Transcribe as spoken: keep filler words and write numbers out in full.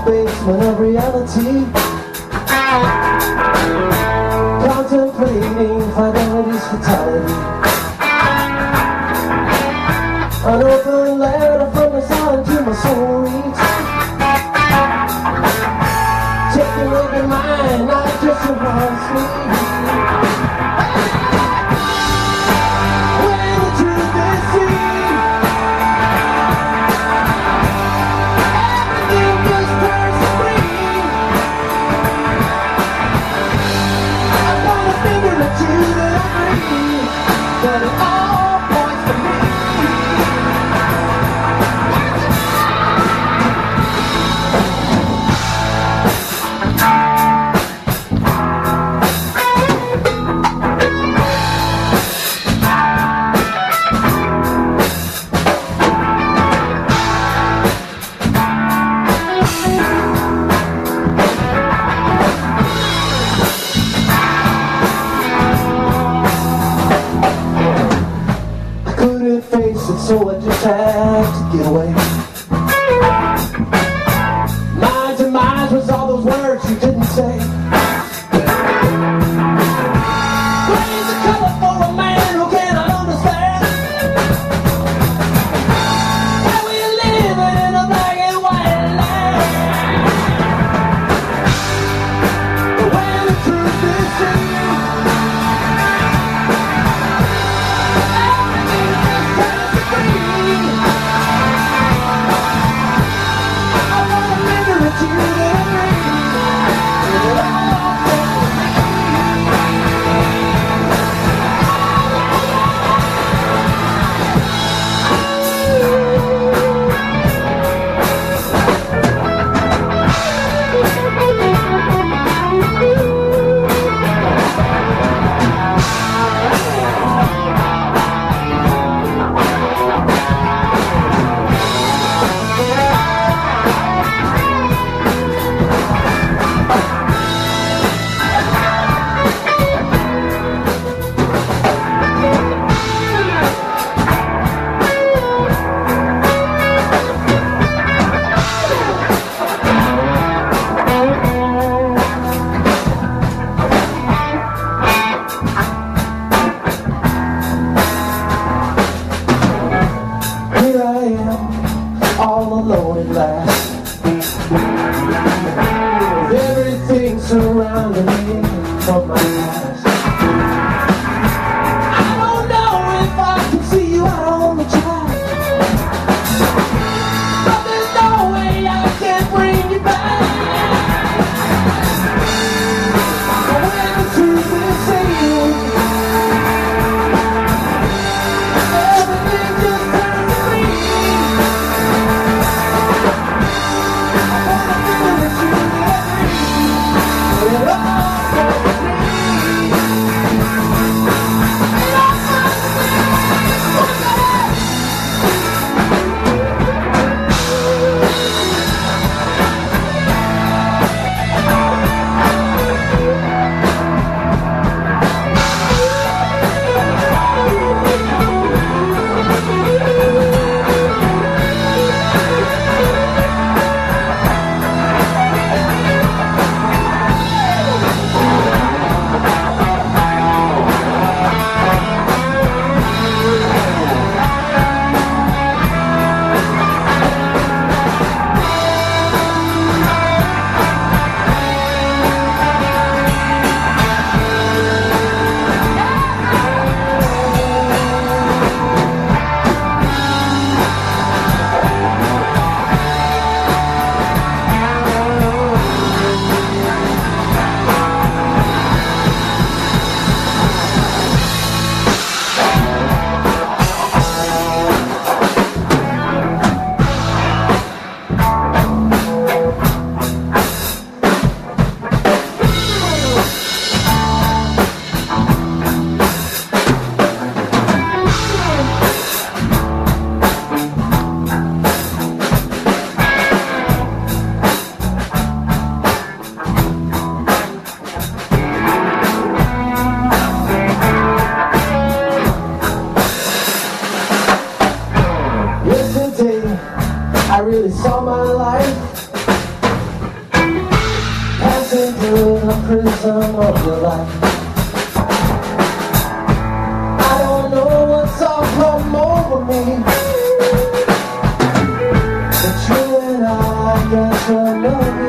basement of reality, contemplating fidelity's fatality. An open letter from the silent to my soul reach, taking over mine, not just your heart's sleep. When the truth is seen, everything just turns to green. I point a finger at you that I breathe, but it all points to me. So I just had to get away. My demise was all those words you didn't say. Gray's a color for a man who cannot understand. Why we living in a black and white land? But when the truth is seen, all alone at last, with everything surrounding me from my past. I don't know if I can see you out on the track, but there's no way I can bring you back. But when the truth is seen, everything just turns to green. I really saw my life into the prism of your life. I don't know what's all come over me, but you and I, I guess we'll know.